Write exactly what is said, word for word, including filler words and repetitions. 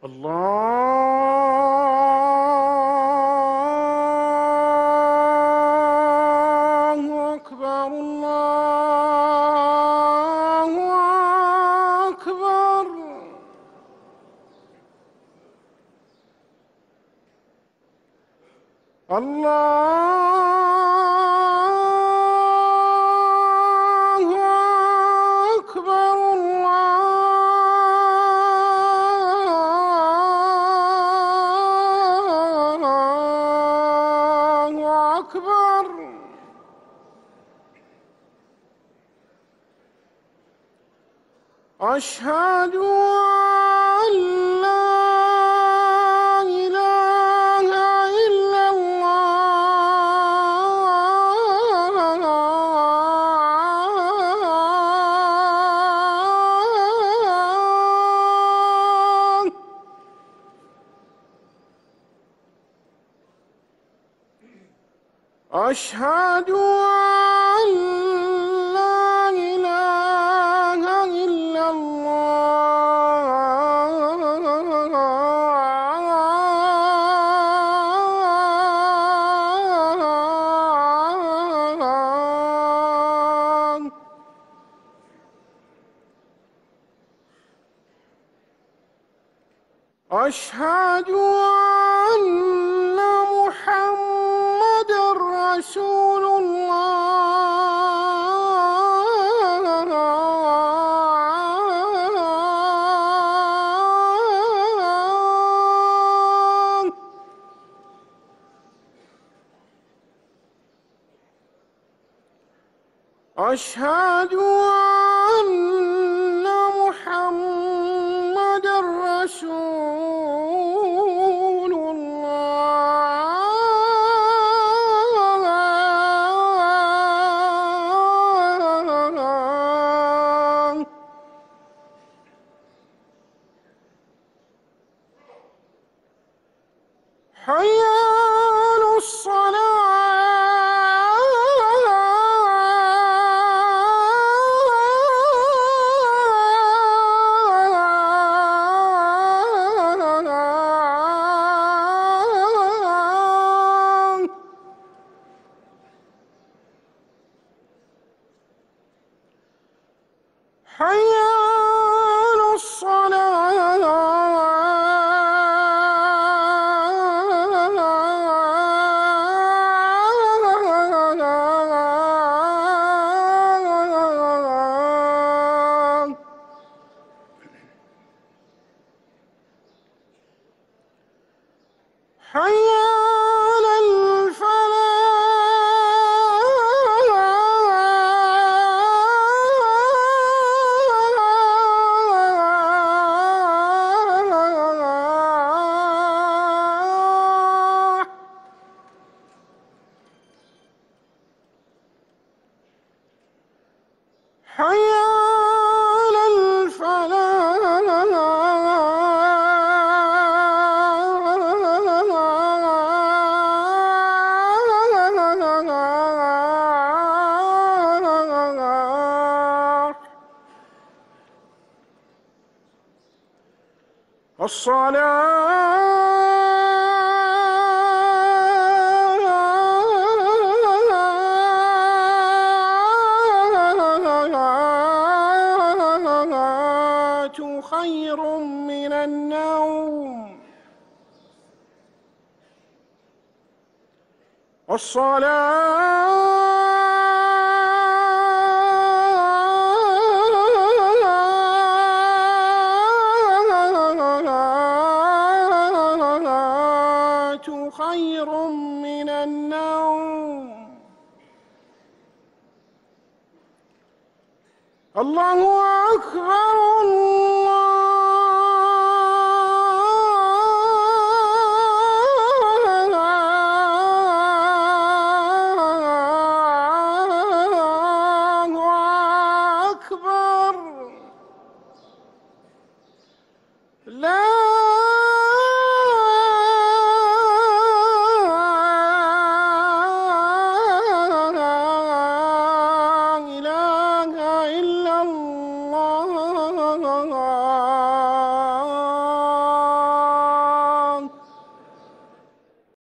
الله أكبر الله أكبر. الله أكبر الله أكبر. أشهد أن لا إله إلا الله. أشهد أن لا إله إلا الله. أشهد أن محمدًا رسول الله. أشهد أن محمدًا رسول الله. حي على الصلاة. حي على الصلاة. حي على الفلاح. حي على الفلاح. الصلاة خير من النوم. الصلاة خير من النوم. الله أكبر الله أكبر. لا